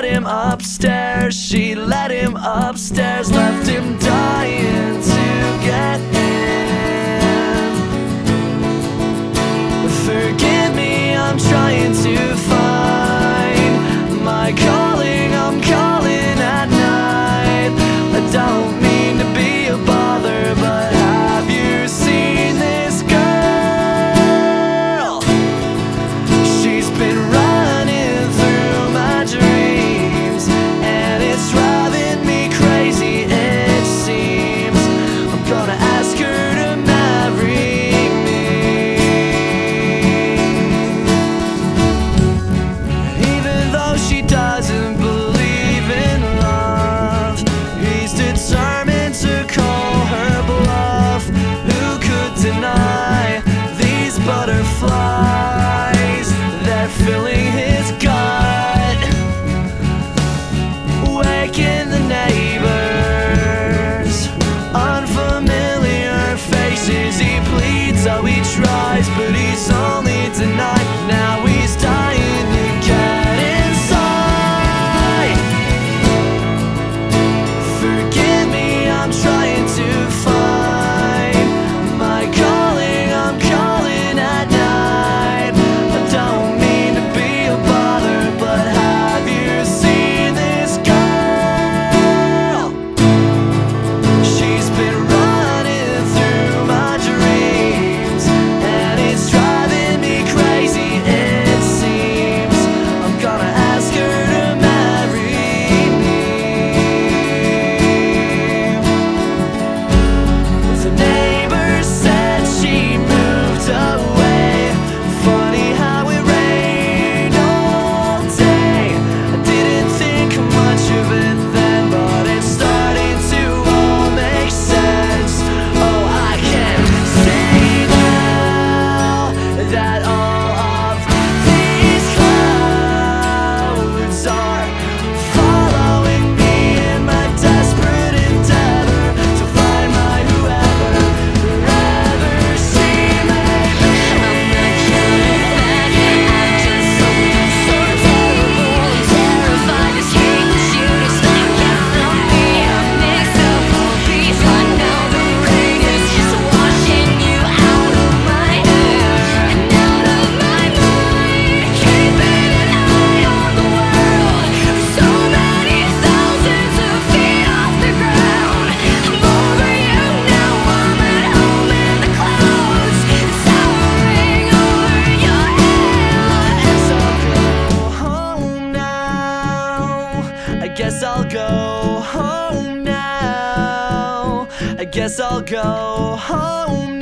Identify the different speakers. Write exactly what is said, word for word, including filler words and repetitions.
Speaker 1: let him upstairs. She let him upstairs, left him dying to get in. Forgive me, I'm trying to find my calling. I'm calling at night. I don't mean to be a bother, but have you seen this girl? She's been running through my dreams, and it's driving me crazy, it seems. I'm gonna ask her to marry me. Even though she doesn't believe in love, he's determined to call her bluff. Who could deny these butterflies? They're filling his gut, waking the neighbors. Unfamiliar faces, he pleads, oh he tries, but he's only denied. Now he's dying to get inside. Forgive me, I'm trying to find my calling. I'm calling at night. I don't mean to be a bother, but have you seen this girl? She's been running through my dreams, and it's driving me crazy, it seems. I'm gonna ask her to marry me. The neighbor said she moved away. Funny how it rained all day. I didn't think much of it then, but it's starting to all make sense. Oh, I can see now that all of these clouds are following me in my desperate endeavor to find my whoever, wherever she may be. I'm not coming back. I've done something so terrible. I'm terrified to take the shooters back out on me. I mix up all these right now. The rain is just washing you out of my head and out of my mind. Keeping an eye on the world, so many thousands of feet off the ground. I'm over you now. I'm at home in the clouds, towering over your head. I guess I'll go home now. I guess I'll go home now. I guess I'll go home